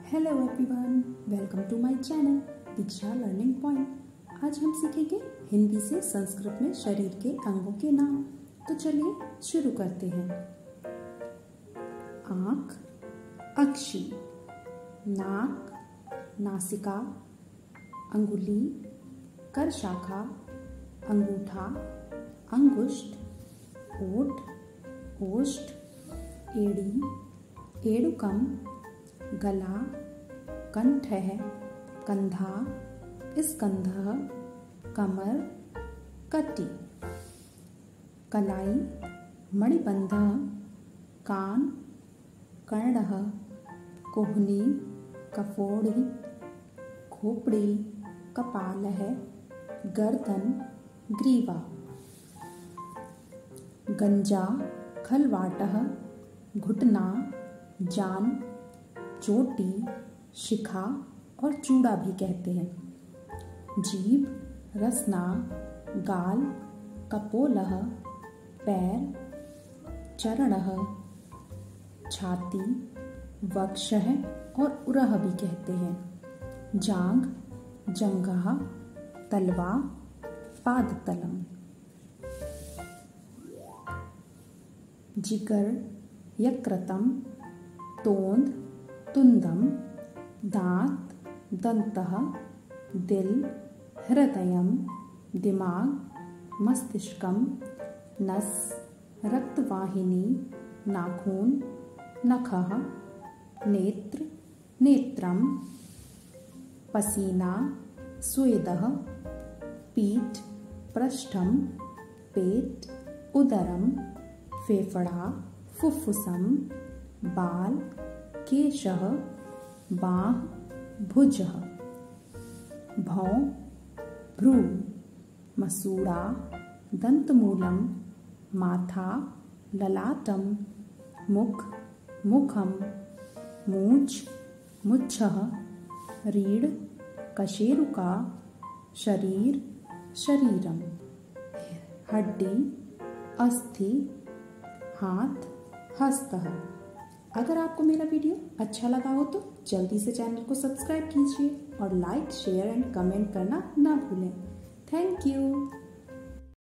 Hello everyone, welcome to my channel Diksha learning point. आज हम सीखेंगे हिंदी से संस्कृत में शरीर के अंगों के नाम। तो चलिए शुरू करते हैं। आँख, अक्षी, नाक, नासिका, अंगुली, कर शाखा, अंगूठा, अंगुष्ठ, ओठ, ओष्ठ, एड़ी, एड़ुकम, गला, कंठ है, कंधा, स्कंध, कमर, कटी, कलाई, मणिबंध, कान, कर्णः, कोहनी, कफोड़ी, खोपड़ी, कपाल है, गर्दन, ग्रीवा, गंजा, खलवाटः, घुटना, जान, चोटी, शिखा और चूड़ा भी कहते हैं। जीभ, रसना, गाल, कपोलः, पैर, चरणः, छाती, वक्षः और उरः भी कहते हैं। जांघ, जंघा, तलवा, पादतलम, जिगर, यकृतम, तोंद, तुंदम, दांत, दंतः, दिल, हृदयम, दिमाग, मस्तिष्कम, नस, रक्तवाहिनी, नाखून, नखः, नेत्र, नेत्रम, पसीना, स्वेदः, पीठ, पृष्ठम, पेट, उदरम, फेफड़ा, फुफ्फुसम, बाल, केशः, बाँह, भुजः, भौं, भ्रू, मसूड़ा, दंतमूलम, माथा, ललाटम, मुख, मुखम, मूंछ, मुच्छः, रीढ़, कशेरुका, शरीर, शरीरम, हड्डी, अस्थि, हाथ, हस्तः। अगर आपको मेरा वीडियो अच्छा लगा हो तो जल्दी से चैनल को सब्सक्राइब कीजिए और लाइक, शेयर एंड कमेंट करना ना भूलें। Thank you.